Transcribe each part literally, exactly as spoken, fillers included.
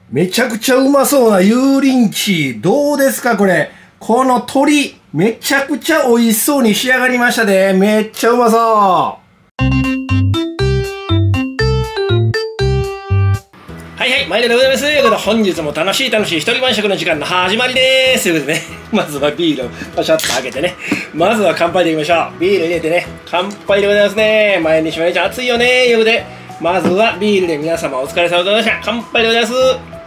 めちゃくちゃうまそうな油淋鶏。どうですかこれ。この鶏、めちゃくちゃ美味しそうに仕上がりましたね。めっちゃうまそう。はいはい、毎度でございます。ということで、本日も楽しい楽しい一人晩酌の時間の始まりです。ということでね、まずはビールをパシャッと開けてね、まずは乾杯でいきましょう。ビール入れてね、乾杯でございますね。毎日毎日暑いよね。ということで、まずはビールで皆様お疲れ様でございました。乾杯でございます。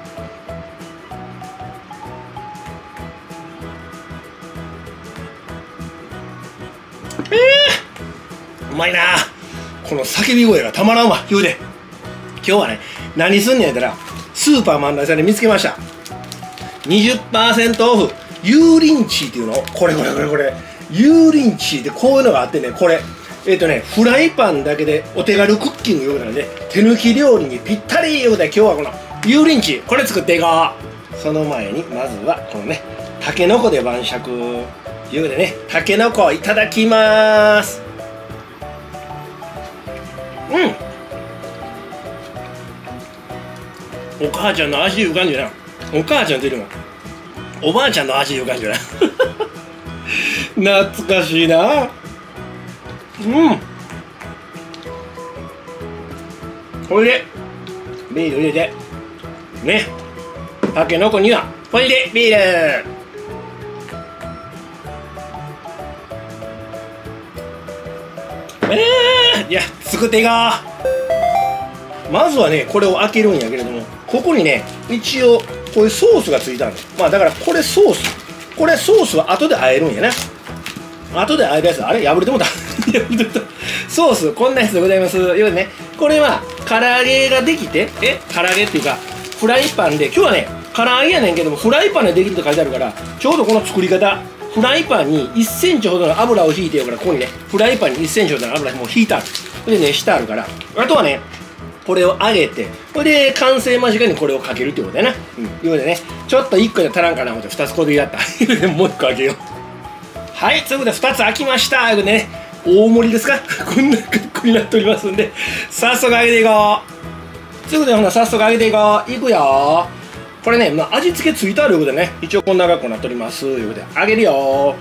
えー、うまいな。この叫び声がたまらんわ。言うで、今日はね、何すんねんやったら、スーパー万代さんで見つけました。にじゅっパーセント オフ、油淋鶏っていうの。これこれこれこれ。油淋鶏ってこういうのがあってね、これ。えっ、ー、とね、フライパンだけでお手軽クッキングようなので、手抜き料理にぴったりいうことで、今日はこの油淋鶏、これ作っていこう。その前に、まずはこのね、たけのこで晩酌。いうことでね、たけのこいただきまーす。うん。お母ちゃんの味いう感じだな。お母ちゃんというよりもおばあちゃんの味いう感じだな。懐かしいな。うん。これでビール入れてね。たけのこにはこれでビール。えー、いや作っていこう。まずはね、これを開けるんやけれども、ここにね、一応こういうソースがついたんです。まあだからこれソース、これソースは後で和えるんやな。後で和えるやつ、あれ破れてもうた破れてもうた。ソースこんなやつでございます。要はね、これは唐揚げができて、え唐揚げっていうかフライパンで、今日はね唐揚げやねんけどもフライパンでできると書いてあるから、ちょうどこの作り方、フライパンにいっセンチほどの油を引いてるから、ここにねフライパンにいっセンチほどの油もう引いてある。で熱してあるから、あとはねこれを揚げて、これで完成間近にこれをかけるっていうことだな。うん、いうことでね、ちょっといっこで足らんかな思ってふたつこでやった。もういっこ開けよう。はい、ということでふたつ開きました。ということでね、大盛りですかこんな格好になっておりますんで、早速揚げていこう。ということでほな早速揚げていこう。いくよ。これね、まあ、味付けついてあるということでね、一応こんな格好になっております。ということで揚げるよ。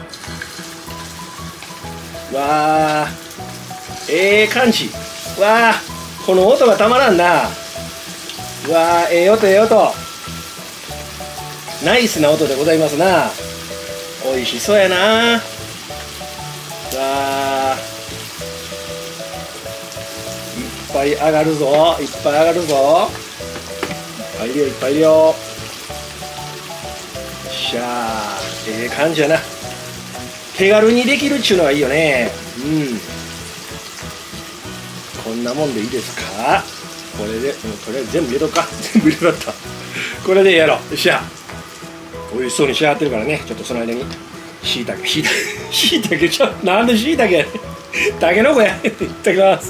わー、ええー、感じ。わー、この音がたまらんな。うわー、ええ音ええ音。ナイスな音でございますな。おいしそうやな。わー、いっぱい上がるぞ、いっぱい上がるぞ。いっぱいいるよ、いっぱいいるよ。しゃあ、ええ感じやな。手軽にできるっちゅうのがいいよね。うん。こんなもんでいいですか。これでもうとりあえず全部入れとくか。全部入れとった。これでやろう。よっしゃ。美味しそうに仕上がってるからね、ちょっとその間にしいたけ、しいたけ、しいたけ、ちょっとなんでしいたけたけのこや。いただきます。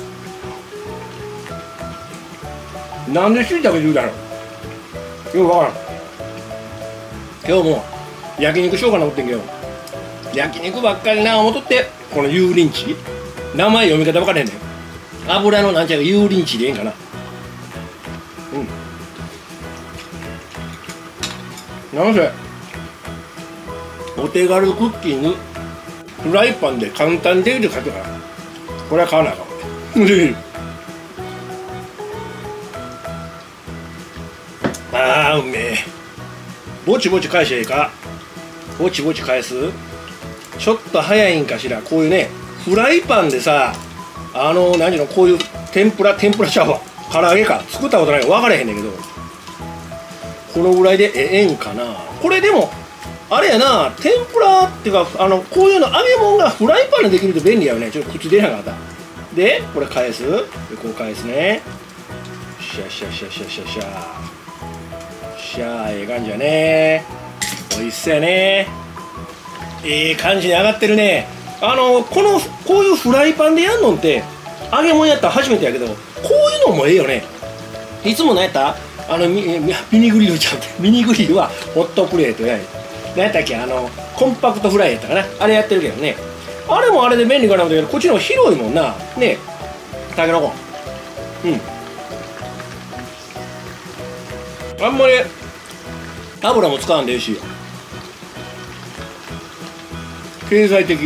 なんでしいたけ言うだろう。よくわからん。今日も焼肉しようかな思ってんけど、焼肉ばっかりな思っとって、この油淋鶏、名前読み方分からへんねん。油のなんちゃら油淋鶏でええんかな。うん。なんせお手軽クッキング、フライパンで簡単にできる書くから、これは買わなあかん。あーうめえ。ぼちぼち返してええか。ぼちぼち返す。ちょっと早いんかしら。こういうねフライパンでさ、あの何のこういう天ぷら天ぷらちゃうわ、唐揚げか作ったことないから分からへんねんけど、このぐらいでええんかな。これでもあれやな、天ぷらっていうか、あのこういうの揚げ物がフライパンでできると便利やよね。ちょっと口出なかった。でこれ返す。でこう返すね。シャシャシャシャシャシャシャー、ええ感じやね。おいしそうやね。ええ感じに上がってるね。あのこのこういうフライパンでやんのって揚げ物やったら初めてやけど、こういうのもええよね。いつも何やったあのミミニグリルちゃうってミニグリルはホットプレートや。何やったっけ、あのコンパクトフライやったかな、あれやってるけどね。あれもあれで便利かなと思ったけど、こっちの方広いもんな。ねえたけのこ。うん。 あんまり油も使わんでいいし、経済的、うん、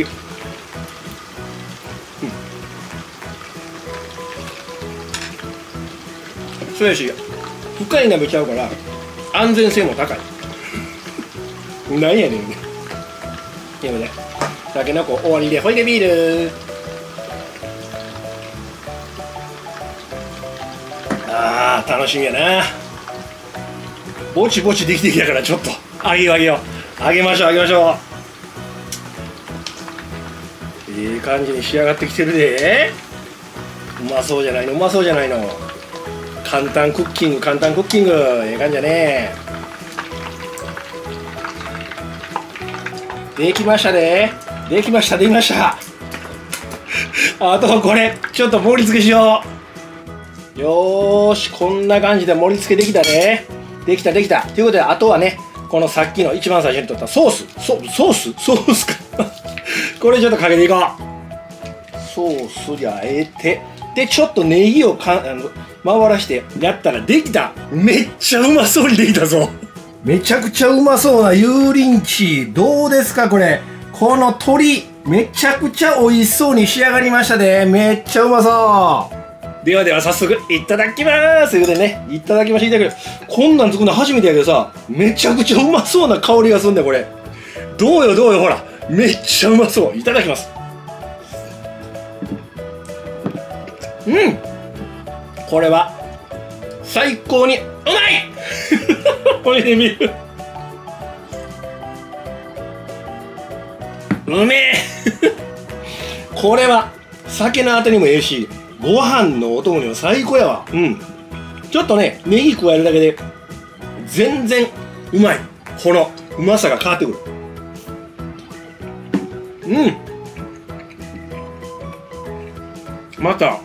そうやし深い鍋ちゃうから安全性も高いなんやねんね。ということでたけのこ終わりで、ほいでビール。あー楽しみやな。ぼちぼちできてきたから、ちょっとあげようあげようあげましょうあげましょう。いい感じに仕上がってきてるで。うまそうじゃないの、うまそうじゃないの。簡単クッキング、簡単クッキング、ええ感じやね。できましたね。できました、できましたあとこれちょっと盛り付けしよう。よーし、こんな感じで盛り付けできたね。できたできた。ということで、あとはね、このさっきの一番最初に取ったソース、ソソースソースかこれちょっとかけていこう。ソースであえて、でちょっとネギをかあの回らしてやったらできた。めっちゃうまそうにできたぞ。めちゃくちゃうまそうな油淋鶏。どうですかこれ。この鶏めちゃくちゃ美味しそうに仕上がりましたね。めっちゃうまそう。ではでは早速いただきまーす。ということでね、いただきましていただけど、こんなん作るの初めてやけどさ、めちゃくちゃうまそうな香りがするんだよこれ。どうよどうよ、ほらめっちゃうまそう。いただきます。うん、これは最高にうまいこれで見るうめえこれは酒のあてにもええし、ご飯のお供には最高やわ。うん、ちょっとねネギ加えるだけで全然うまい。このうまさが変わってくる。うん、また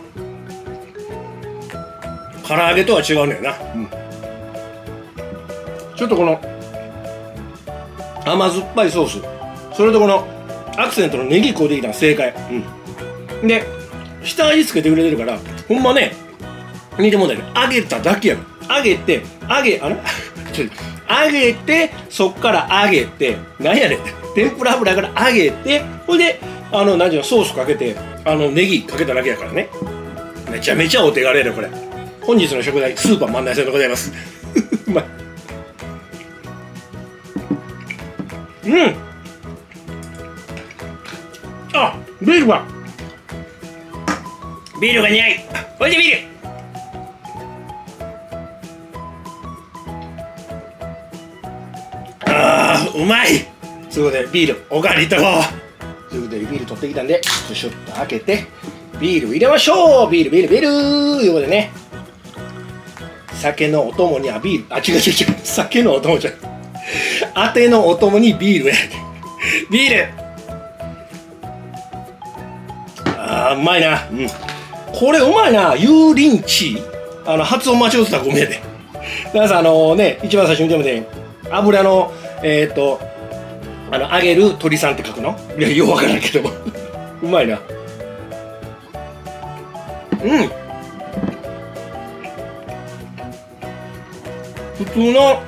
唐揚げとは違うんだよな。うん、ちょっとこの甘酸っぱいソース、それとこのアクセントのネギこうできたの正解。うん、で下味つけてくれてるからほんまね、似てもんだけど揚げただけやろ。揚げて揚げあれちょ揚げてそっから揚げてなんやねん天ぷら油から揚げて、ほいであの何ていうのソースかけてあのネギかけただけやからね。めちゃめちゃお手軽やねこれ。本日の食材スーパー万内線でございますうまい。うん、あビールがビールが似合い。おいでビール。あーうまい。そういうことでビールおかわりいったこうということで、ビール取ってきたんでちょっと開けてビール入れましょう。ビールビールビールということでね、酒のお供にはビール、あ違う違う違う酒のお供じゃんあてのお供にビールやビール。あーうまいな。うん、これうまいな。油淋鶏、あの発音間違ってたらごめんやで。だからさ、あのね一番最初に見てもね、油のえー、っとあの揚げる鳥さんって書くの、いやようわからんけどうまいな。うん、普通の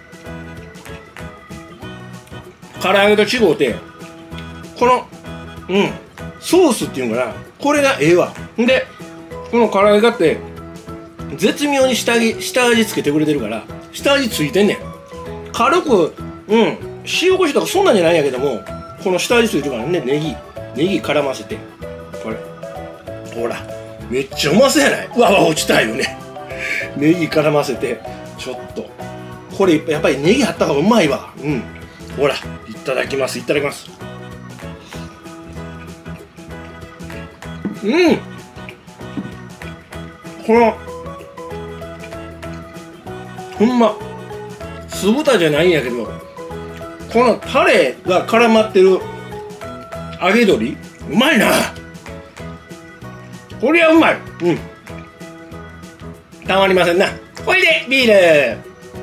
唐揚げと違うて、このうんソースっていうのかな、これがええわ。んでこの唐揚げがって絶妙に下味下味つけてくれてるから、下味ついてんねん。軽くうん塩コショウとかそんなんじゃないんやけども、この下味ついてるからね、ネギネギ絡ませて、これほらめっちゃうまそうやない。うわうわ落ちたいよねネギ絡ませて、ちょっとこれやっぱりネギあった方がうまいわ。うん、ほらいただきますいただきます。うん、このほんま酢豚じゃないんやけど、このタレが絡まってる揚げ鶏うまいな。これはうまい。うんたまりませんな。ほいでビール。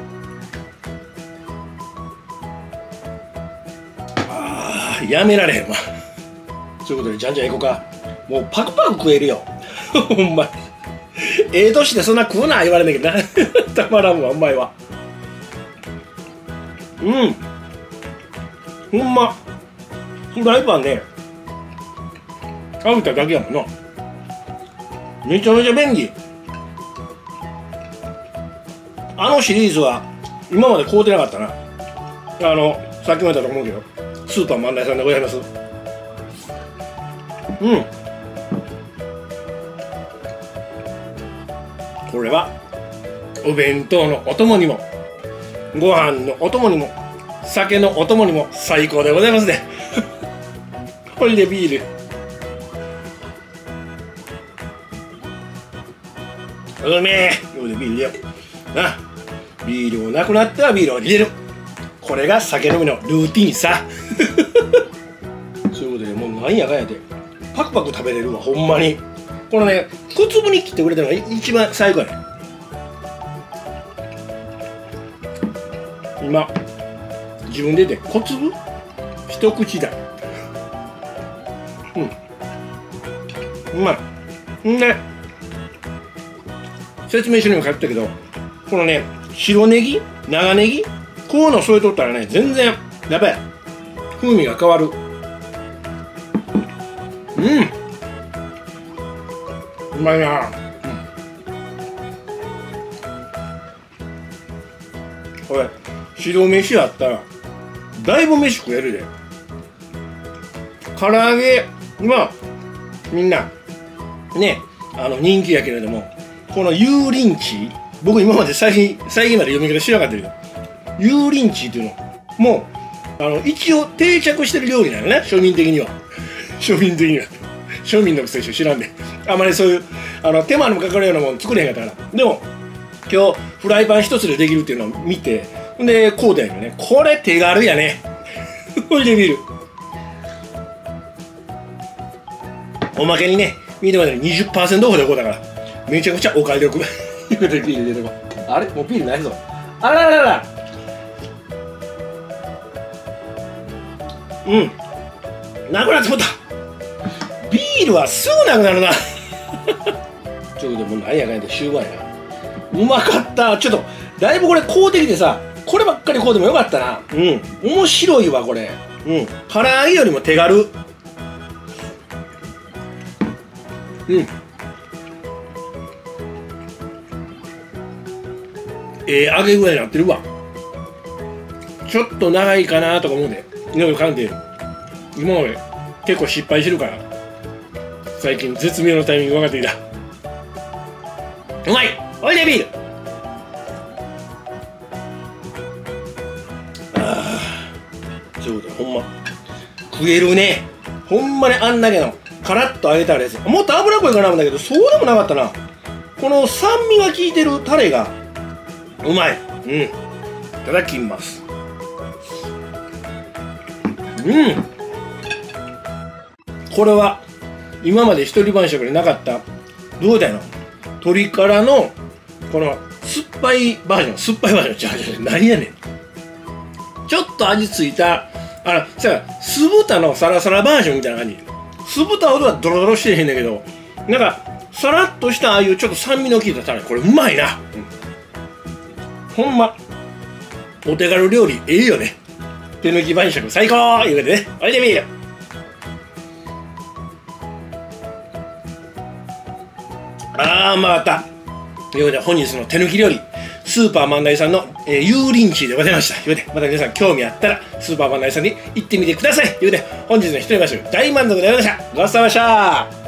あーやめられへんわということでじゃんじゃんいこうか。もうパクパク食えるよほんまええ年でそんな食うな言われんねんけどなたまらんわ、うまいわ。 うんほんまフライパンね揚げただけやもんな。めちゃめちゃ便利。あのシリーズは今まで買うてなかったな。あのさっきも言ったと思うけどスーパー万代さんでございます。うんこれはお弁当のお供にもご飯のお供にも酒のお供にも最高でございますねこれでビールうめえ。これでビール入れような。ビールもなくなったらビールを入れる。これが酒飲みのルーティンさそういうことでもうなんやかんやでパクパク食べれるわほんまに。このね小粒に切ってくれたのが一番最高やね。今自分で言って小粒一口大うんうまいんね。説明書にも書いてたけどこのね白ネギ長ネギこういうの添えとったらね全然やばい風味が変わる。うんうまいな、うん、これ白飯あったらだいぶ飯食えるで。唐揚げはみんなねあの人気やけれどもこの油淋鶏僕今まで最近最近まで読み方知らなかったけど油淋鶏っていうのもうあの一応定着してる料理なのね庶民的には庶民的には庶民のくせし知らんであまりそういうあの手間のかかるようなもの作れへんかったから。でも今日フライパン一つでできるっていうのを見てでこうだよね。これ手軽やねこれでビールおまけにね見てまで にじゅっパーセント オフでこうだからめちゃくちゃお買い得言うてビール入れればあれもうビールないぞあらららうんなくなってもった。ビールはすぐなくなるなちょっともう何やかんやで終盤やな。うまかった。ちょっとだいぶこれ買うてきてさこればっかり買うてもよかったな。うん面白いわこれ。うん唐揚げよりも手軽。うんええー、揚げ具合になってるわ。ちょっと長いかなとか思うでいろいろ噛んで今まで結構失敗してるから最近絶妙のタイミング分かってきた。うまいおいでビール。ああそうだほんま食えるねほんまに。あんだけのカラッと揚げたやつもっと脂っこいかなもんだけどそうでもなかったな。この酸味が効いてるタレがうまい。うんいただきます。うんこれは今まで一人晩酌でなかったどうだよな鶏からのこの酸っぱいバージョン酸っぱいバージョンちゃう何やねんちょっと味ついたあのさ酢豚のサラサラバージョンみたいな感じ。酢豚ほどはドロドロしてへんねんけどなんかさらっとしたああいうちょっと酸味の効いたタレこれうまいな、うん、ほんまお手軽料理ええよね。手抜き晩酌最高いうわけでねおいでビール。あーうまかった。ということで本日の手抜き料理スーパー万代さんの、えー、油淋鶏でございました。ということでまた皆さん興味あったらスーパー万代さんに行ってみてください。ということで本日の一人晩酌大満足でございました。ごちそうさまでした。